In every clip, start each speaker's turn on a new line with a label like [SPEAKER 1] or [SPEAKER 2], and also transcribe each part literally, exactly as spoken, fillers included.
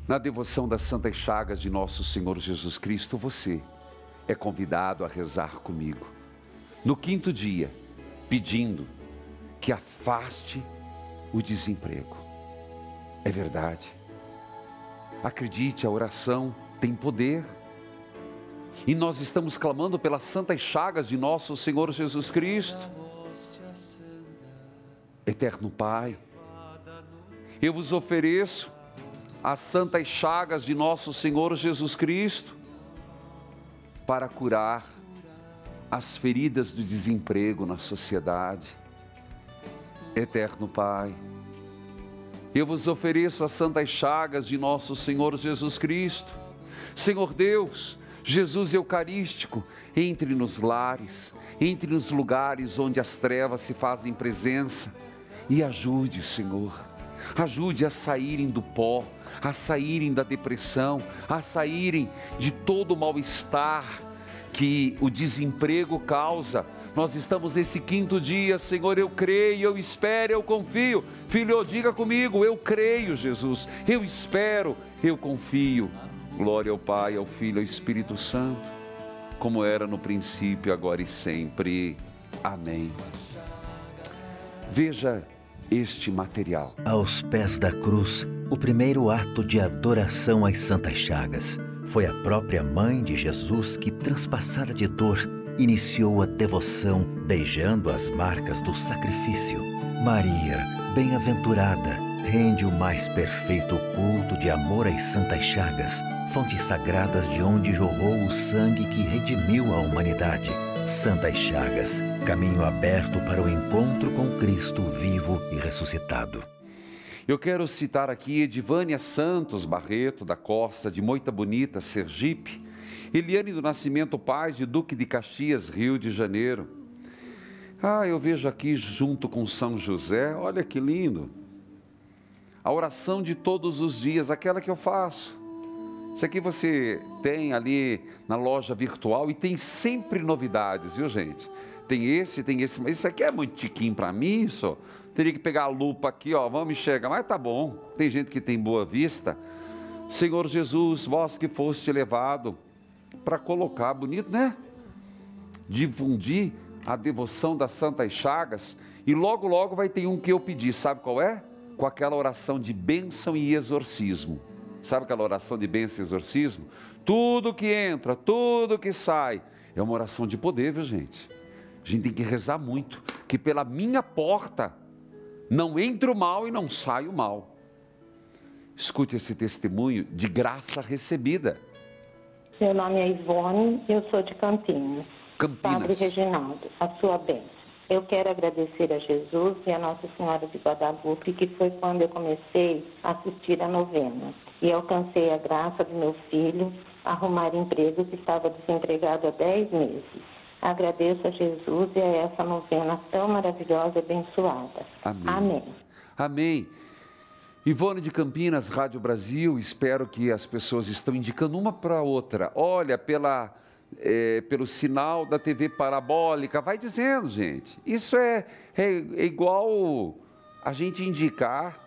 [SPEAKER 1] Na devoção das Santas Chagas de Nosso Senhor Jesus Cristo, você é convidado a rezar comigo. No quinto dia, pedindo que afaste o desemprego. É verdade. Acredite, a oração tem poder. E nós estamos clamando pelas Santas Chagas de Nosso Senhor Jesus Cristo. Eterno Pai, eu vos ofereço as Santas Chagas de Nosso Senhor Jesus Cristo para curar as feridas do desemprego na sociedade. Eterno Pai, eu vos ofereço as Santas Chagas de Nosso Senhor Jesus Cristo. Senhor Deus, Jesus Eucarístico, entre nos lares, entre nos lugares onde as trevas se fazem presença e ajude, Senhor, ajude a saírem do pó, a saírem da depressão, a saírem de todo o mal-estar que o desemprego causa. Nós estamos nesse quinto dia, Senhor, eu creio, eu espero, eu confio. Filho, diga comigo, eu creio, Jesus, eu espero, eu confio. Glória ao Pai, ao Filho e ao Espírito Santo, como era no princípio, agora e sempre. Amém. Veja este material.
[SPEAKER 2] Aos pés da cruz, o primeiro ato de adoração às Santas Chagas. Foi a própria mãe de Jesus que, transpassada de dor, iniciou a devoção, beijando as marcas do sacrifício. Maria, bem-aventurada, rende o mais perfeito culto de amor às Santas Chagas, fontes sagradas de onde jorrou o sangue que redimiu a humanidade. Santas Chagas, caminho aberto para o encontro com Cristo vivo e ressuscitado.
[SPEAKER 1] Eu quero citar aqui Edivânia Santos Barreto, da Costa de Moita Bonita, Sergipe, Eliane do Nascimento Paz, de Duque de Caxias, Rio de Janeiro. Ah, eu vejo aqui junto com São José, olha que lindo, a oração de todos os dias, aquela que eu faço. Isso aqui você tem ali na loja virtual e tem sempre novidades, viu, gente? Tem esse, tem esse, mas isso aqui é muito tiquinho para mim, isso. Teria que pegar a lupa aqui, ó, vamos enxergar, mas tá bom. Tem gente que tem boa vista. Senhor Jesus, vós que foste levado para colocar, bonito, né? Difundir a devoção das Santas Chagas, e logo, logo vai ter um que eu pedi, sabe qual é? Com aquela oração de bênção e exorcismo. Sabe aquela oração de bênção e exorcismo? Tudo que entra, tudo que sai, é uma oração de poder, viu, gente? A gente tem que rezar muito, que pela minha porta não entre o mal e não sai o mal. Escute esse testemunho de graça recebida.
[SPEAKER 3] Meu nome é Ivone, eu sou de Campinas.
[SPEAKER 1] Campinas.
[SPEAKER 3] Padre Reginaldo, a sua bênção. Eu quero agradecer a Jesus e a Nossa Senhora de Guadalupe, que foi quando eu comecei a assistir a novena. E alcancei a graça do meu filho a arrumar emprego, que estava desempregado há dez meses. Agradeço a Jesus e a essa novena tão maravilhosa e abençoada.
[SPEAKER 1] Amém.
[SPEAKER 3] Amém.
[SPEAKER 1] Amém. Ivone de Campinas, Rádio Brasil, espero que as pessoas estão indicando uma para outra. Olha, pela, é, pelo sinal da T V parabólica, vai dizendo, gente. Isso é, é, é igual a gente indicar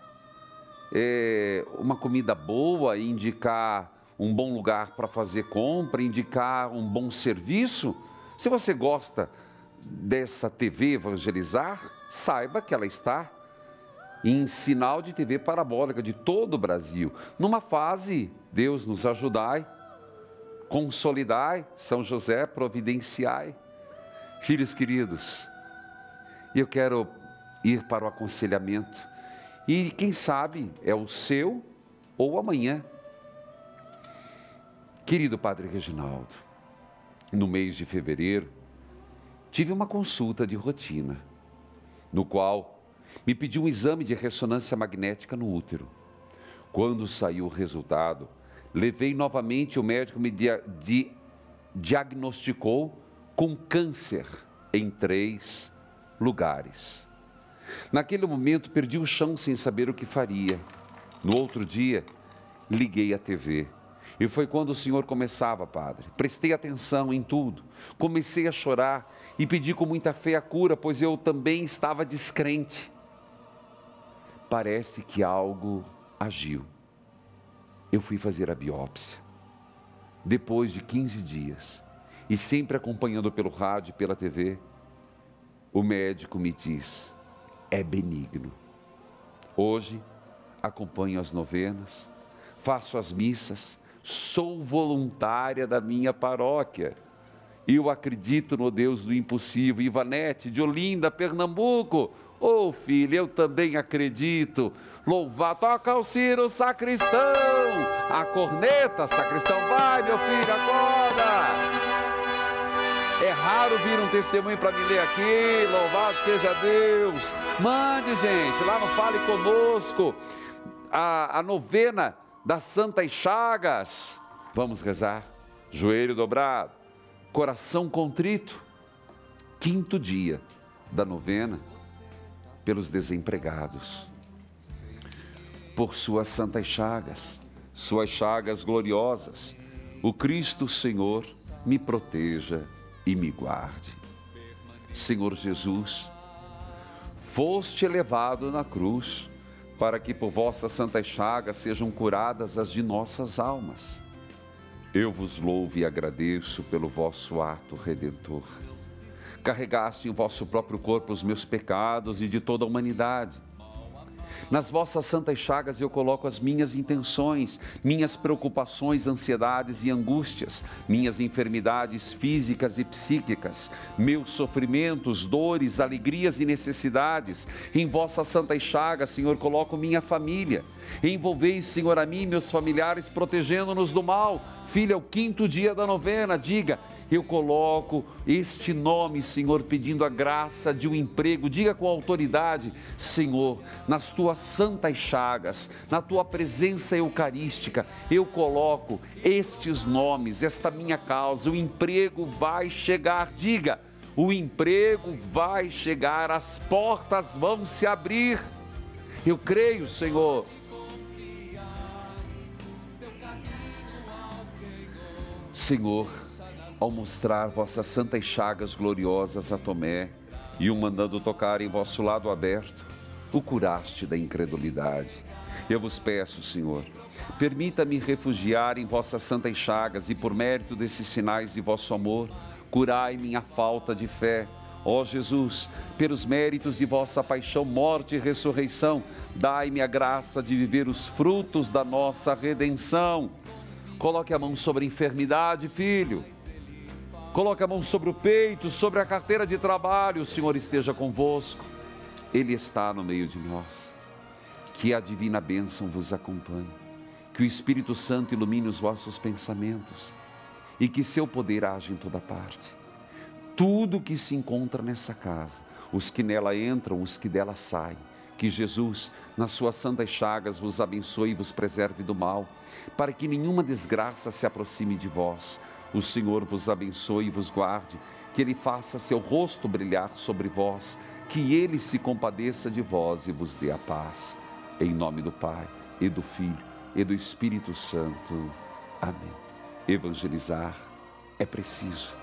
[SPEAKER 1] é, uma comida boa, indicar um bom lugar para fazer compra, indicar um bom serviço. Se você gosta dessa T V Evangelizar, saiba que ela está em sinal de T V parabólica de todo o Brasil. Numa fase, Deus nos ajudai, consolidai, São José providenciai. Filhos queridos, eu quero ir para o aconselhamento. E quem sabe é o seu ou amanhã. Querido Padre Reginaldo, no mês de fevereiro, tive uma consulta de rotina, no qual me pediu um exame de ressonância magnética no útero. Quando saiu o resultado, levei novamente, o médico me dia, di, diagnosticou com câncer em três lugares. Naquele momento, perdi o chão sem saber o que faria. No outro dia, liguei a T V. E foi quando o senhor começava, padre. Prestei atenção em tudo. Comecei a chorar e pedi com muita fé a cura, pois eu também estava descrente. Parece que algo agiu. eu fui fazer a biópsia. Depois de quinze dias, e sempre acompanhando pelo rádio e pela T V, o médico me diz, é benigno. Hoje, acompanho as novenas, faço as missas, sou voluntária da minha paróquia. Eu acredito no Deus do impossível. Ivanete, de Olinda, Pernambuco. Ô oh, filho, eu também acredito. Louvar, toca o ciro, sacristão. A corneta, sacristão, vai meu filho, acorda. É raro vir um testemunho para me ler aqui. Louvado seja Deus. Mande, gente, lá no Fale Conosco. A, a novena das Santas Chagas. Vamos rezar. Joelho dobrado, coração contrito. Quinto dia da novena pelos desempregados. Por suas santas chagas, suas chagas gloriosas, o Cristo Senhor me proteja e me guarde. Senhor Jesus, foste elevado na cruz, para que por vossas santas chagas sejam curadas as de nossas almas. Eu vos louvo e agradeço pelo vosso ato redentor. Carregaste em vosso próprio corpo os meus pecados e de toda a humanidade. Nas vossas santas chagas eu coloco as minhas intenções, minhas preocupações, ansiedades e angústias, minhas enfermidades físicas e psíquicas, meus sofrimentos, dores, alegrias e necessidades. Em vossas santas chagas, Senhor, coloco minha família. Envolveis, Senhor, a mim e meus familiares, protegendo-nos do mal. Filho, é o quinto dia da novena, diga, eu coloco este nome, Senhor, pedindo a graça de um emprego. Diga com autoridade, Senhor, nas tuas santas chagas, na tua presença eucarística, eu coloco estes nomes, esta minha causa, o emprego vai chegar. Diga, o emprego vai chegar, as portas vão se abrir. Eu creio, Senhor. Senhor, ao mostrar vossas santas chagas gloriosas a Tomé e o mandando tocar em vosso lado aberto, o curaste da incredulidade. Eu vos peço, Senhor, permita-me refugiar em vossas santas chagas e por mérito desses sinais de vosso amor, curai minha falta de fé. Ó Jesus, pelos méritos de vossa paixão, morte e ressurreição, dai-me a graça de viver os frutos da nossa redenção. Coloque a mão sobre a enfermidade, filho. Coloque a mão sobre o peito, sobre a carteira de trabalho. O Senhor esteja convosco. Ele está no meio de nós. Que a divina bênção vos acompanhe. Que o Espírito Santo ilumine os vossos pensamentos. E que seu poder age em toda parte. Tudo que se encontra nessa casa, os que nela entram, os que dela saem. Que Jesus, nas suas santas chagas, vos abençoe e vos preserve do mal, para que nenhuma desgraça se aproxime de vós. O Senhor vos abençoe e vos guarde, que Ele faça seu rosto brilhar sobre vós, que Ele se compadeça de vós e vos dê a paz. Em nome do Pai, e do Filho, e do Espírito Santo. Amém. Evangelizar é preciso.